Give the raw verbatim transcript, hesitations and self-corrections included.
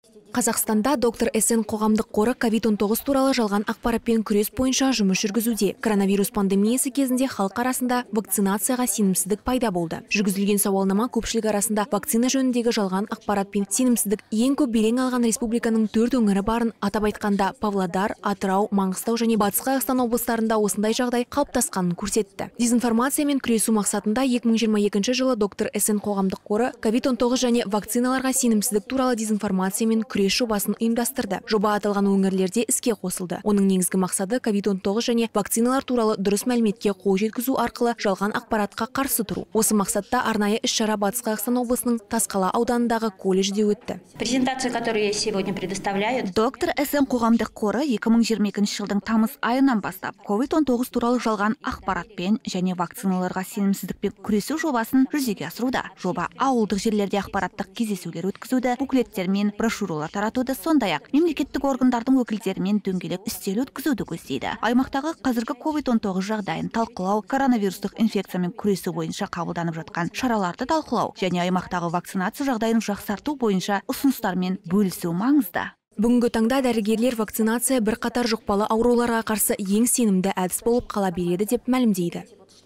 Қазақстанда доктор Эссен қоғамдық қоры ковид он тоғыз туралы жалған ақпаратпен күрес бойынша жұмыс жүргізуде. Коронавирус пандемиясы кезінде халық арасында вакцинацияға сенімсіздік пайда болды. Жүргізілген сауалнама көпшілік арасында вакцина жөніндегі жалған ақпаратпен сенімсіздік ең көп белең алған республиканың төрт өңірі барын, атап айтқанда Павлодар, Атырау, Маңғыстау және Батыс Қазақстан облыстарында осындай жағдай қалыптасқанын көрсетті. Дезинформациямен күресу мақсатында екі мың жиырма екінші жылы доктор Эссен қоғамдық қоры ковид он тоғыз және вакциналарға сенімсіздік туралы дезинформациямен күрес жобасын ұйымдастырды. Жоба аталған өңірлерде іске қосылды. Оның негізгі мақсаты ковид он тоғыз және вакциналар туралы дұрыс мәліметке қол жеткізу арқылы жалған ақпаратқа қарсы тұру. Осы мақсатта арнайы іс-шара Батыс Қазақстан облысының Тасқала ауданындағы колледжде өтті. Презентация, которую я сегодня предоставляю. Доктор Эссен қоғамдық қоры екі мың жиырма екінші жылдың тамыз айынан бастап ковид он тоғыз туралы жалған ақпаратпен және вакциналарға сенімсіздікпен күресу жобасын жүзеге асыруда. Жоба ауылдық жерлерде ақпараттық кездесулер өткізуді, буклеттер мен брошюралар таратуды, сондай-ақ мемлекеттік органдардың өкілдерімен дөңгелек үстел өткізуді көздейді. Аймақтағы қазіргі ковид он тоғыз жағдайын талқылау, коронавирустық инфекциямен күресу бойынша қабылданып жатқан шараларды талқылау және аймақтағы вакцинация жағдайын жақсарту бойынша ұсыныстармен бөлісу маңызды. Бүгінгі таңда дәрігерлер вакцинация бір қатар жұқпалы ауруларға қарсы ең сенімді әдіс болып қала береді деп мәлімдейді.